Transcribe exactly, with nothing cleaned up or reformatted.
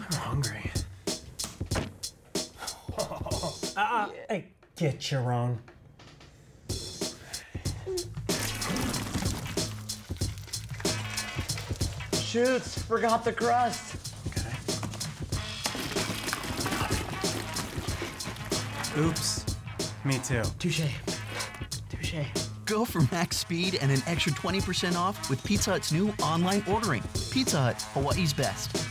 I'm hungry. uh, uh, hey, get your own. Shoots, forgot the crust. Okay. Oops. Me too. Touche. Touche. Go for max speed and an extra twenty percent off with Pizza Hut's new online ordering. Pizza Hut, Hawaii's best.